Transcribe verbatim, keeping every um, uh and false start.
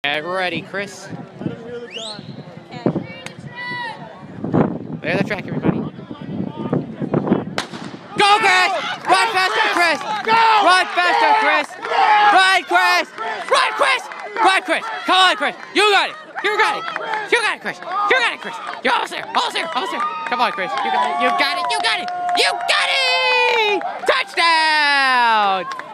Get ready, Chris. Okay. Clear the track, everybody. Go, Chris! Run faster, Chris! Run faster, Chris! Run, Chris! Run, Chris! Run, Chris! Come on, Chris! You got it! You got it! You got it, Chris! You got it, Chris! You're almost there! Almost there! Almost there! Come on, Chris! You got it! You got it! You got it! You got it! Touchdown!